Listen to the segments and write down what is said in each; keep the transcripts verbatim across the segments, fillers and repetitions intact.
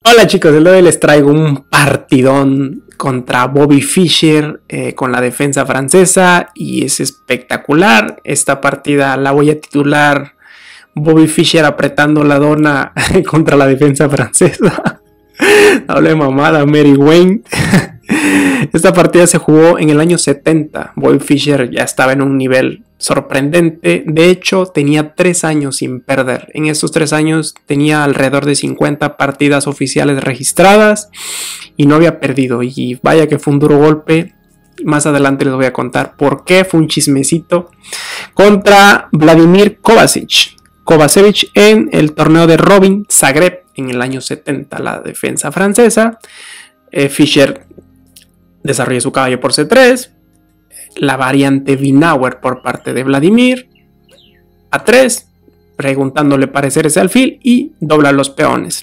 Hola chicos, el día de hoy les traigo un partidón contra Bobby Fischer eh, con la defensa francesa y es espectacular. Esta partida la voy a titular Bobby Fischer apretando la dona contra la defensa francesa. Hable mamada, Mary Wayne. Esta partida se jugó en el año setenta. Bobby Fischer ya estaba en un nivel sorprendente. De hecho, tenía tres años sin perder. En estos tres años tenía alrededor de cincuenta partidas oficiales registradas y no había perdido. Y vaya que fue un duro golpe. Más adelante les voy a contar por qué. Fue un chismecito contra Vladimir Kovacic. Kovacevic en el torneo de Robin Zagreb en el año setenta. La defensa francesa. Eh, Fischer desarrolla su caballo por C tres. La variante Winawer por parte de Vladimir. A tres. Preguntándole pareceres al alfil. Y dobla los peones.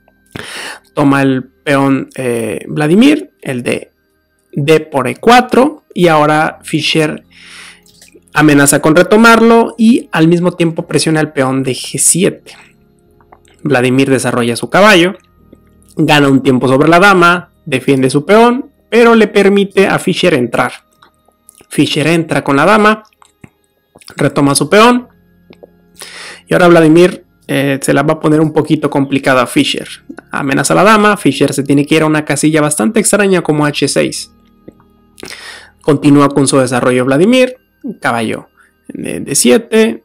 Toma el peón eh, Vladimir. El de D por E cuatro. Y ahora Fischer amenaza con retomarlo. Y al mismo tiempo presiona el peón de G siete. Vladimir desarrolla su caballo. Gana un tiempo sobre la dama. Defiende su peón. Pero le permite a Fischer entrar. Fischer entra con la dama. Retoma su peón. Y ahora Vladimir eh, se la va a poner un poquito complicada a Fischer. Amenaza a la dama. Fischer se tiene que ir a una casilla bastante extraña como H seis. Continúa con su desarrollo Vladimir. Caballo de D siete.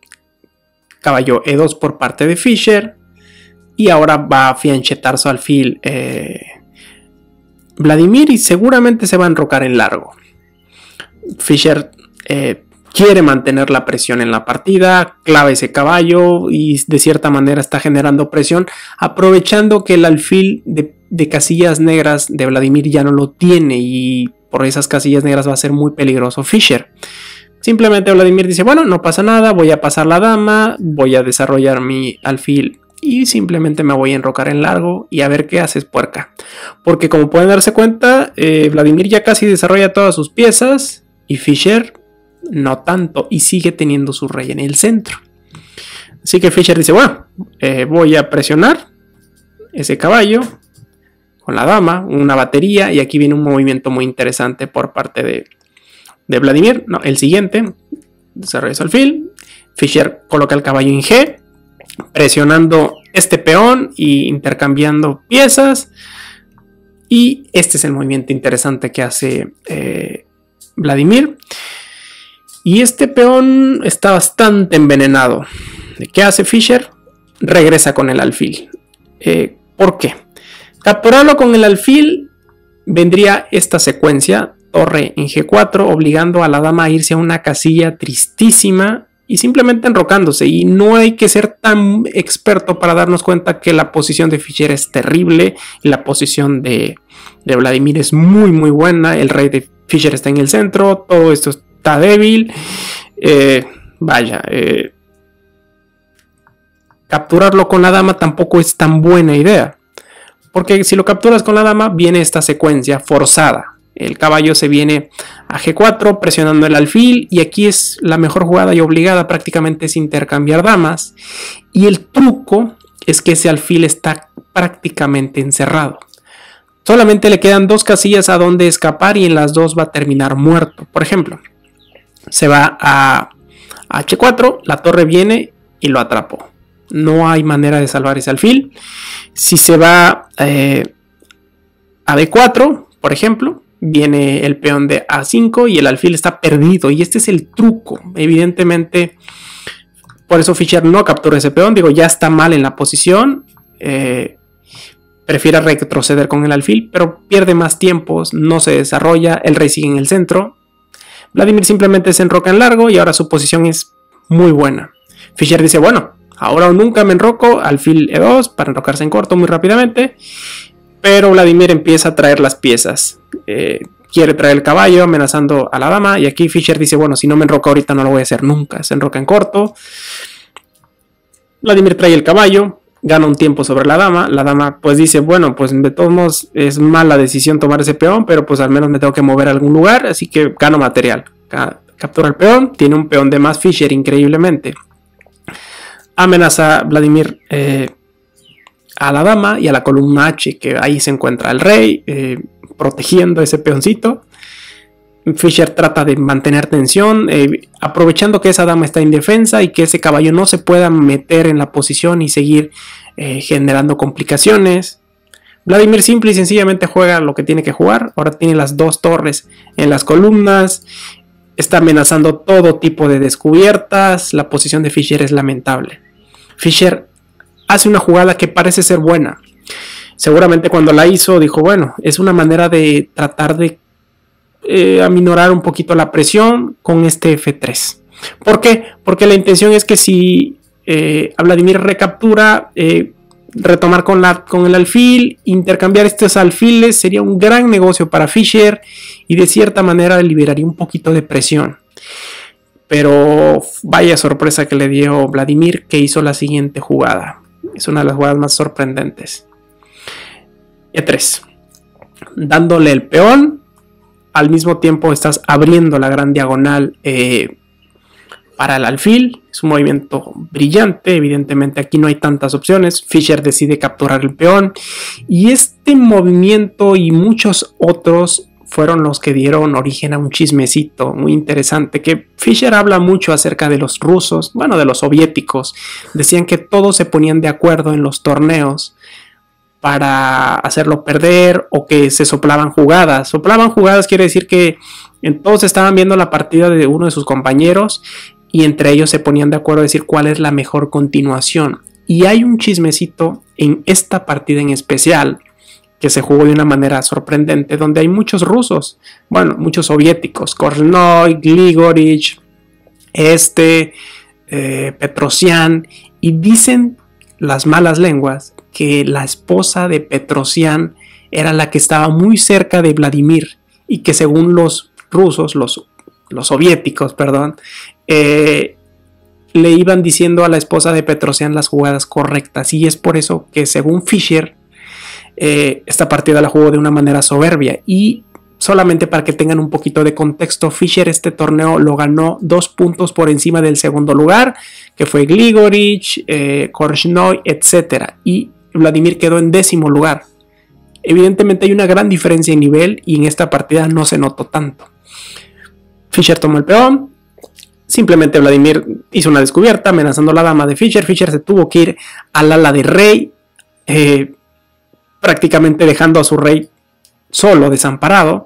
Caballo E dos por parte de Fischer. Y ahora va a fianchetar su alfil eh, Vladimir y seguramente se va a enrocar en largo. Fischer eh, quiere mantener la presión en la partida, clava ese caballo y de cierta manera está generando presión, aprovechando que el alfil de, de casillas negras de Vladimir ya no lo tiene y por esas casillas negras va a ser muy peligroso Fischer. Simplemente Vladimir dice, bueno, no pasa nada, voy a pasar la dama, voy a desarrollar mi alfil y simplemente me voy a enrocar en largo y a ver qué haces, puerca. Porque como pueden darse cuenta, eh, Vladimir ya casi desarrolla todas sus piezas y Fischer no tanto y sigue teniendo su rey en el centro. Así que Fischer dice, bueno, eh, voy a presionar ese caballo con la dama, una batería, y aquí viene un movimiento muy interesante por parte de, de Vladimir. No, el siguiente, desarrolla su alfil, Fischer coloca el caballo en G, presionando este peón y intercambiando piezas. Y este es el movimiento interesante que hace eh, Vladimir. Y este peón está bastante envenenado. ¿Qué hace Fischer? Regresa con el alfil. Eh, ¿Por qué? Capturarlo con el alfil vendría esta secuencia. Torre en G cuatro, obligando a la dama a irse a una casilla tristísima y simplemente enrocándose, y no hay que ser tan experto para darnos cuenta que la posición de Fischer es terrible y la posición de, de Vladimir es muy muy buena. El rey de Fischer está en el centro, todo esto está débil. Eh, vaya, eh, capturarlo con la dama tampoco es tan buena idea, porque si lo capturas con la dama viene esta secuencia forzada. El caballo se viene a G cuatro presionando el alfil y aquí es la mejor jugada y obligada, prácticamente es intercambiar damas. Y el truco es que ese alfil está prácticamente encerrado. Solamente le quedan dos casillas a donde escapar y en las dos va a terminar muerto. Por ejemplo, se va a H cuatro, la torre viene y lo atrapó. No hay manera de salvar ese alfil. Si se va eh, a D cuatro, por ejemplo, viene el peón de A cinco y el alfil está perdido. Y este es el truco. Evidentemente, por eso Fischer no captura ese peón. Digo, ya está mal en la posición. Eh, prefiere retroceder con el alfil, pero pierde más tiempos. No se desarrolla. El rey sigue en el centro. Vladimir simplemente se enroca en largo y ahora su posición es muy buena. Fischer dice, bueno, ahora o nunca me enroco. Alfil E dos para enrocarse en corto muy rápidamente. Pero Vladimir empieza a traer las piezas. Eh, quiere traer el caballo amenazando a la dama. Y aquí Fischer dice, bueno, si no me enroco ahorita no lo voy a hacer nunca. Se enroca en corto. Vladimir trae el caballo. Gana un tiempo sobre la dama. La dama pues dice, bueno, pues de todos modos es mala decisión tomar ese peón. Pero pues al menos me tengo que mover a algún lugar. Así que gano material. Captura el peón. Tiene un peón de más Fischer increíblemente. Amenaza Vladimir... Eh, a la dama y a la columna H, que ahí se encuentra el rey eh, protegiendo ese peoncito. Fischer trata de mantener tensión, eh, aprovechando que esa dama está indefensa y que ese caballo no se pueda meter en la posición y seguir eh, generando complicaciones. Vladimir simple y sencillamente juega lo que tiene que jugar. Ahora tiene las dos torres en las columnas, está amenazando todo tipo de descubiertas. La posición de Fischer es lamentable. Fischer hace una jugada que parece ser buena. Seguramente cuando la hizo dijo, bueno, es una manera de tratar de Eh, aminorar un poquito la presión con este F tres. ¿Por qué? Porque la intención es que si eh, a Vladimir recaptura, eh, retomar con, la, con el alfil, intercambiar estos alfiles sería un gran negocio para Fischer y de cierta manera liberaría un poquito de presión. Pero vaya sorpresa que le dio Vladimir, que hizo la siguiente jugada. Es una de las jugadas más sorprendentes. E tres. Dándole el peón. Al mismo tiempo estás abriendo la gran diagonal eh, para el alfil. Es un movimiento brillante. Evidentemente aquí no hay tantas opciones. Fischer decide capturar el peón. Y este movimiento y muchos otros fueron los que dieron origen a un chismecito muy interesante. Que Fischer habla mucho acerca de los rusos, bueno, de los soviéticos. Decían que todos se ponían de acuerdo en los torneos para hacerlo perder, o que se soplaban jugadas. Soplaban jugadas quiere decir que todos estaban viendo la partida de uno de sus compañeros y entre ellos se ponían de acuerdo a decir cuál es la mejor continuación. Y hay un chismecito en esta partida en especial que se jugó de una manera sorprendente, donde hay muchos rusos, bueno, muchos soviéticos, Korchnoi, Grigorich, este, eh, Petrosian, y dicen las malas lenguas que la esposa de Petrosian era la que estaba muy cerca de Vladimir y que según los rusos, los, los soviéticos, perdón, eh, le iban diciendo a la esposa de Petrosian las jugadas correctas, y es por eso que según Fischer eh, esta partida la jugó de una manera soberbia. Y solamente para que tengan un poquito de contexto, Fischer este torneo lo ganó dos puntos por encima del segundo lugar, que fue Grigorich, eh, Korchnoi, etcétera. Y Vladimir quedó en décimo lugar. Evidentemente hay una gran diferencia en nivel y en esta partida no se notó tanto. Fischer tomó el peón. Simplemente Vladimir hizo una descubierta amenazando a la dama de Fischer. Fischer se tuvo que ir al ala de rey, eh, prácticamente dejando a su rey solo, desamparado.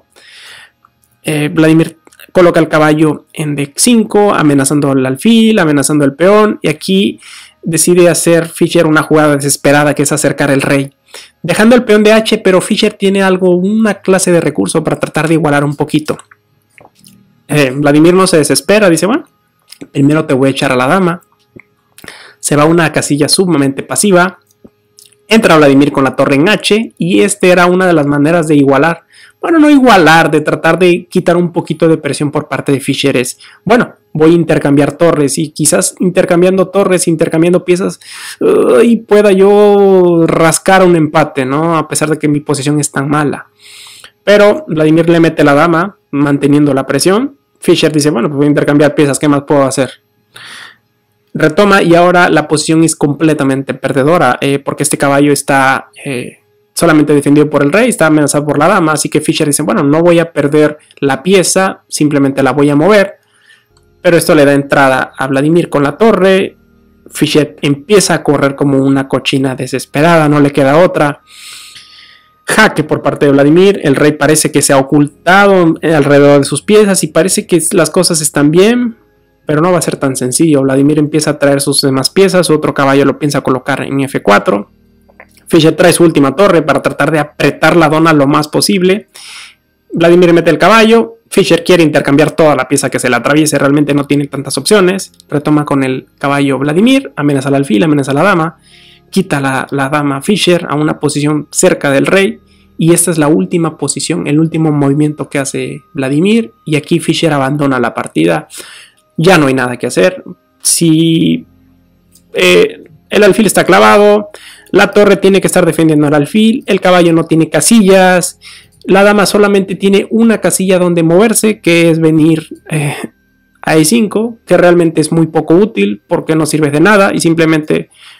Eh, Vladimir coloca el caballo en D cinco, amenazando el alfil, amenazando el peón, y aquí decide hacer Fischer una jugada desesperada, que es acercar el rey, dejando el peón de H, pero Fischer tiene algo, una clase de recurso para tratar de igualar un poquito. Eh, Vladimir no se desespera, dice, bueno, primero te voy a echar a la dama. Se va a una casilla sumamente pasiva. Entra Vladimir con la torre en H, y esta era una de las maneras de igualar. Bueno, no igualar, de tratar de quitar un poquito de presión por parte de Fischer. Es, bueno, voy a intercambiar torres, y quizás intercambiando torres, intercambiando piezas, uh, y pueda yo rascar un empate, ¿no? A pesar de que mi posición es tan mala. Pero Vladimir le mete la dama, manteniendo la presión. Fischer dice, bueno, pues voy a intercambiar piezas, ¿qué más puedo hacer? Retoma, y ahora la posición es completamente perdedora, eh, porque este caballo está eh, solamente defendido por el rey, está amenazado por la dama, así que Fischer dice, bueno, no voy a perder la pieza, simplemente la voy a mover. Pero esto le da entrada a Vladimir con la torre. Fischer empieza a correr como una cochina desesperada, no le queda otra. Jaque por parte de Vladimir, el rey parece que se ha ocultado alrededor de sus piezas y parece que las cosas están bien, pero no va a ser tan sencillo. Vladimir empieza a traer sus demás piezas, otro caballo lo piensa colocar en F cuatro. Fischer trae su última torre para tratar de apretar la dona lo más posible. Vladimir mete el caballo, Fischer quiere intercambiar toda la pieza que se le atraviese, realmente no tiene tantas opciones. Retoma con el caballo Vladimir, amenaza al alfil, amenaza a la dama, quita la, la dama Fischer a una posición cerca del rey, y esta es la última posición, el último movimiento que hace Vladimir, y aquí Fischer abandona la partida. Ya no hay nada que hacer. Si eh, el alfil está clavado, la torre tiene que estar defendiendo al alfil, el caballo no tiene casillas, la dama solamente tiene una casilla donde moverse, que es venir eh, a E cinco, que realmente es muy poco útil porque no sirve de nada y simplemente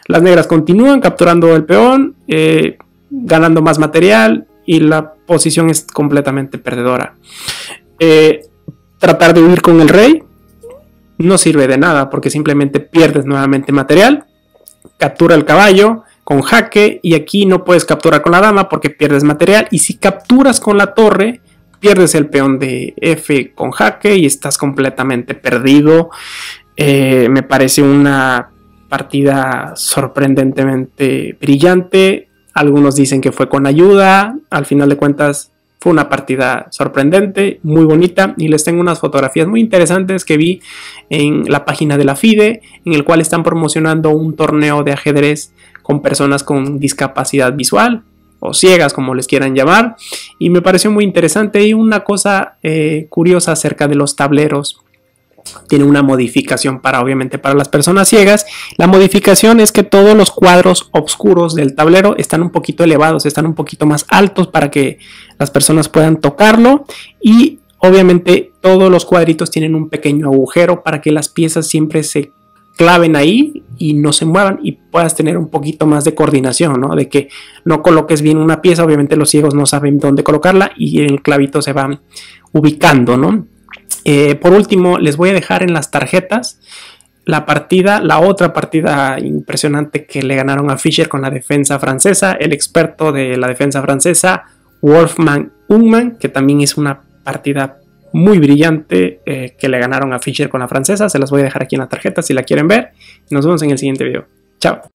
Las negras continúan capturando el peón, eh, ganando más material y la posición es completamente perdedora. Eh, tratar de huir con el rey no sirve de nada porque simplemente pierdes nuevamente material. Captura el caballo con jaque y aquí no puedes capturar con la dama porque pierdes material, y si capturas con la torre pierdes el peón de F con jaque y estás completamente perdido. Eh, me parece una partida sorprendentemente brillante. Algunos dicen que fue con ayuda. Al final de cuentas fue una partida sorprendente, muy bonita, y les tengo unas fotografías muy interesantes que vi en la página de la FIDE, en el cual están promocionando un torneo de ajedrez con personas con discapacidad visual o ciegas, como les quieran llamar, y me pareció muy interesante. Y una cosa eh, curiosa acerca de los tableros: tiene una modificación para, obviamente, para las personas ciegas. La modificación es que todos los cuadros oscuros del tablero están un poquito elevados, están un poquito más altos para que las personas puedan tocarlo, y obviamente todos los cuadritos tienen un pequeño agujero para que las piezas siempre se claven ahí y no se muevan y puedas tener un poquito más de coordinación, ¿no? De que no coloques bien una pieza, obviamente los ciegos no saben dónde colocarla y el clavito se va ubicando, ¿no? Eh, por último, les voy a dejar en las tarjetas la partida, la otra partida impresionante que le ganaron a Fischer con la defensa francesa, el experto de la defensa francesa, Wolfgang Ungemann, que también es una partida muy brillante eh, que le ganaron a Fischer con la francesa. Se las voy a dejar aquí en la tarjeta si la quieren ver. Nos vemos en el siguiente video. Chao.